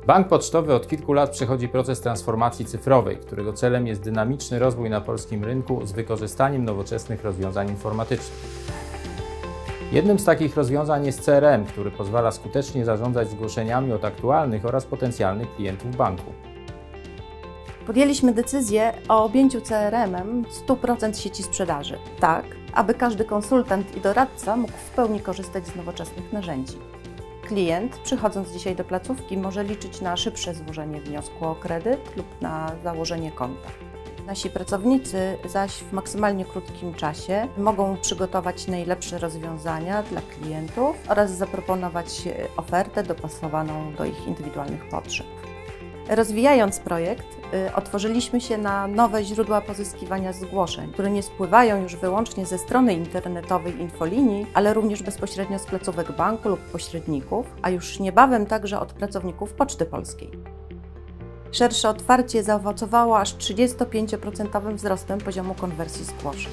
Bank Pocztowy od kilku lat przechodzi proces transformacji cyfrowej, którego celem jest dynamiczny rozwój na polskim rynku z wykorzystaniem nowoczesnych rozwiązań informatycznych. Jednym z takich rozwiązań jest CRM, który pozwala skutecznie zarządzać zgłoszeniami od aktualnych oraz potencjalnych klientów banku. Podjęliśmy decyzję o objęciu CRM-em 100% sieci sprzedaży, tak aby każdy konsultant i doradca mógł w pełni korzystać z nowoczesnych narzędzi. Klient, przychodząc dzisiaj do placówki, może liczyć na szybsze złożenie wniosku o kredyt lub na założenie konta. Nasi pracownicy zaś w maksymalnie krótkim czasie mogą przygotować najlepsze rozwiązania dla klientów oraz zaproponować ofertę dopasowaną do ich indywidualnych potrzeb. Rozwijając projekt, otworzyliśmy się na nowe źródła pozyskiwania zgłoszeń, które nie spływają już wyłącznie ze strony internetowej infolinii, ale również bezpośrednio z placówek banku lub pośredników, a już niebawem także od pracowników Poczty Polskiej. Szersze otwarcie zaowocowało aż 35% wzrostem poziomu konwersji zgłoszeń.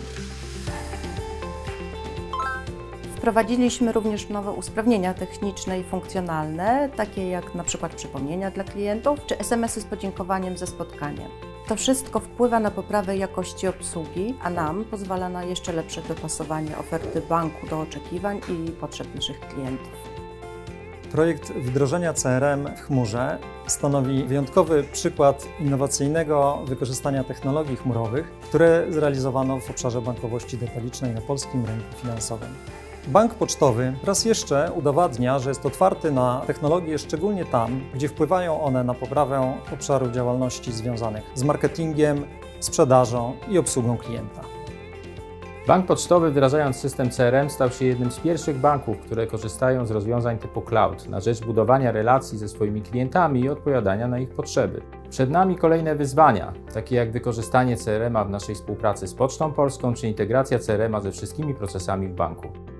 Wprowadziliśmy również nowe usprawnienia techniczne i funkcjonalne, takie jak np. przypomnienia dla klientów czy SMS-y z podziękowaniem za spotkanie. To wszystko wpływa na poprawę jakości obsługi, a nam pozwala na jeszcze lepsze dopasowanie oferty banku do oczekiwań i potrzeb naszych klientów. Projekt wdrożenia CRM w chmurze stanowi wyjątkowy przykład innowacyjnego wykorzystania technologii chmurowych, które zrealizowano w obszarze bankowości detalicznej na polskim rynku finansowym. Bank Pocztowy raz jeszcze udowadnia, że jest otwarty na technologie, szczególnie tam, gdzie wpływają one na poprawę obszarów działalności związanych z marketingiem, sprzedażą i obsługą klienta. Bank Pocztowy, wdrażając system CRM, stał się jednym z pierwszych banków, które korzystają z rozwiązań typu cloud na rzecz budowania relacji ze swoimi klientami i odpowiadania na ich potrzeby. Przed nami kolejne wyzwania, takie jak wykorzystanie CRM-a w naszej współpracy z Pocztą Polską czy integracja CRM-a ze wszystkimi procesami w banku.